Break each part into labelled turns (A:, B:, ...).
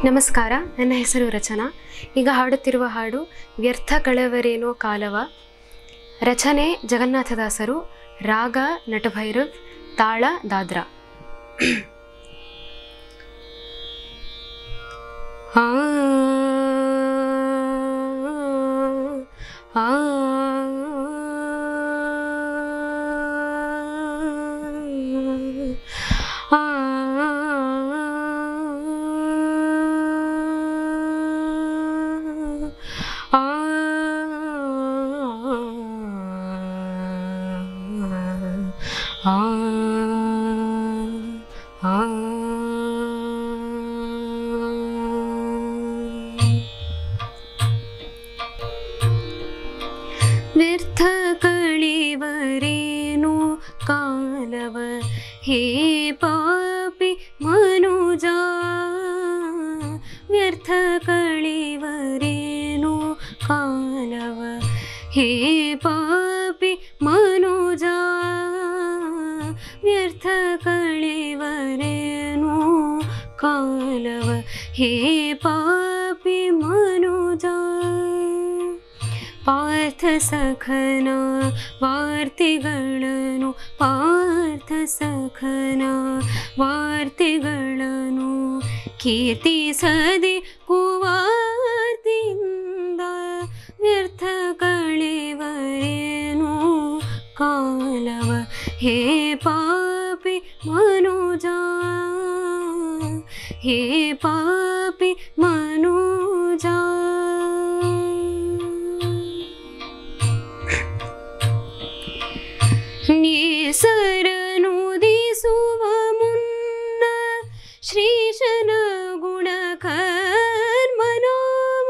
A: ನಮಸ್ಕಾರ, ನನ್ನ ಹೆಸರು ರಚನಾ. ಈಗ ಹಾಡುತ್ತಿರುವ ಹಾಡು ವ್ಯರ್ಥ ಕಳೆವರೇನೋ ಕಾಲವ. ರಚನೆ ಜಗನ್ನಾಥದಾಸರು, ರಾಗ ನಟಭೈರವ್, ತಾಳ ದಾದ್ರಾ. ಆ ಆ ವ್ಯರ್ಥ ಕಳೆವರೇನು ಕಾಲವ ಹೇ ಪಾಪಿ ಮನುಜ. ವ್ಯರ್ಥ ಕಳೆವರೇನು ಕಾಲವ ಹೇ ಪಾಪಿ ಮನುಜ. ವ್ಯರ್ಥ ಕಳೆವರೇನು ಕಾಲವ ಹೇ ಪಾಪಿ ಮನುಜ. ಪಾರ್ಥ ಸಖನ ವಾರ್ತೆಗಳನ್ನು ಪಾರ್ಥ ಸಖನ ವಾರ್ತೆಗಳನ್ನು ಕೀರ್ತಿಸದೆ ಕುವಾರ್ತಿಯಿಂದ. ವ್ಯರ್ಥ ಕಳೆವರೇನು ಕಾಲವ ಹೇ ಪಾಪಿ ಮನುಜ. ಹೇ ಪಾಪಿ ಮನುಜ. ನೇಸರನುದಿಸುವ ಮುನ್ನ ಶ್ರೀಶನ ಗುಣ ಕರ್ಮನಾಮ.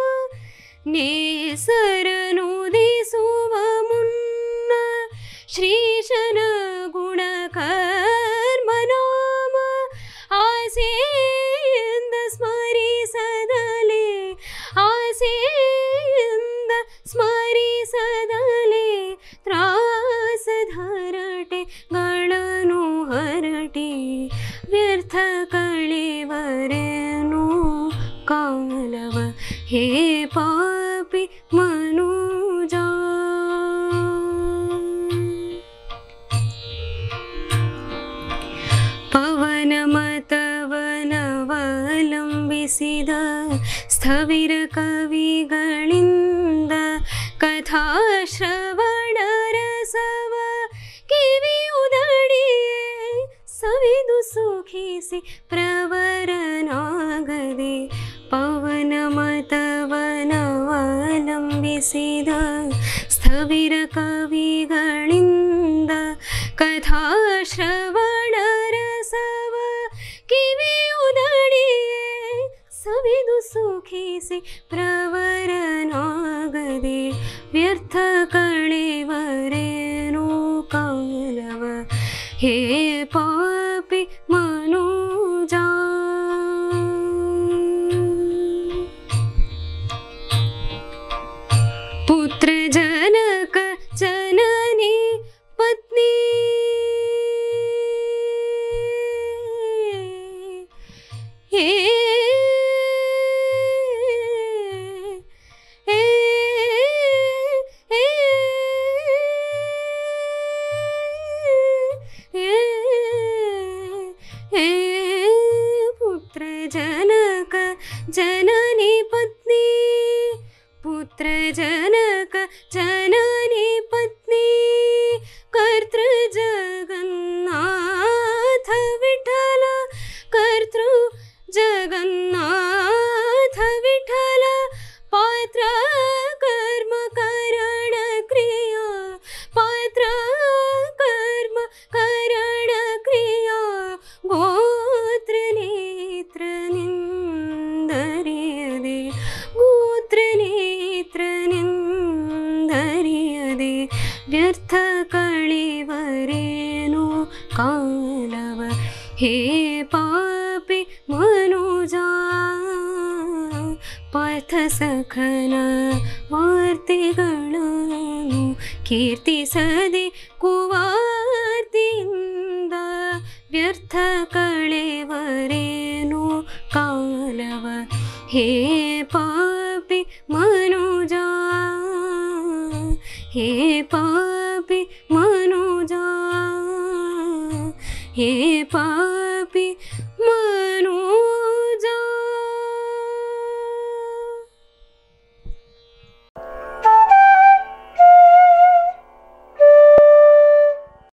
A: ನೇಸರನುದಿಸುವ ಮುನ್ನ ಶ್ರೀಶನ ಗುಣ ಕರ್ಮನಾಮ. ಆಸೆಯಿಂದ ಸ್ಮರಿಸದಲೇ ಆಸೆಯಿಂದ ಸ್ಮರಿಸದಲೇ ತ್ರಾಸಧರಟೆಗಳನ್ನು ಹರಟಿ. ವ್ಯರ್ಥ ಕಳೆವರೇನು ಕಾಲವ ಹೇ ಪಾಪಿ ಮನುಜ. ಪವನ ಮತವನವಲಂಬಿಸಿದ ಸ್ಥವಿರ ಕವಿಗಳಿಂದ ಕಥಾಶ್ರವಣ ರಸವ ಕಿವಿಯುದಡಿಯೇ ಸವಿದು ಸುಖಿಸಿ ಪ್ರವರನಾಗದೆ. ಪವನ ಮತವನವಲಂಬಿಸಿದ ಸ್ಥವಿರ ಕವಿಗಳಿಂದ ಕಥಾಶ್ರವಣ ರಸವ ಕಿವಿಯುದಡಿಯೇ ಸವಿದು ಸುಖಿಸಿ ಪ್ರವರನಾಗದೆ. ವ್ಯರ್ಥ ಕಳೆವರೇನು ಕಾಲವ ಹೇ ಪಾಪಿ ಮನುಜ. ಪುತ್ರ ಜನಕ ಜನನಿ ಪತ್ನಿ ಹೇ ಜನಕ ಜನನಿ ಪತ್ನಿ. ಪುತ್ರ ಜನಕ ಜನನಿ ಪತ್ನಿ ಕರ್ತೃ ಜಗನ್ನಾಥ ವಿಠಲ. ಕರ್ತೃ ಜಗನ್ನಾಥ ವಿಠಲ ಪಾತ್ರ ಕರ್ಮ ಕರಣ ಕ್ರಿಯಾ. ಪಾತ್ರ ಕರ್ಮ ಕರಣ ಕ್ರಿಯಾ ಗೋತ್ರ ನೇತ್ರ ನಿಂದರಿಯದೆ. ಗೋತ್ರ ನೇತ್ರ ನಿಂದರಿಯದೆ. ವ್ಯರ್ಥ ಕಳೆವರೇನು ಕಾಲವ ಹೇ ಪಾಪಿ ಮನುಜ. ಪಾರ್ಥ ಸಖನ ವಾರ್ತೆಗಳನ್ನು ಕೀರ್ತಿಸದೆ ಕುವಾರ್ತಿಯಿಂದ. ವ್ಯರ್ಥ ಕಳೆವರೇನು ಕಾಲವ हे पापी मनुजा हे पापी मनुजा हे पापी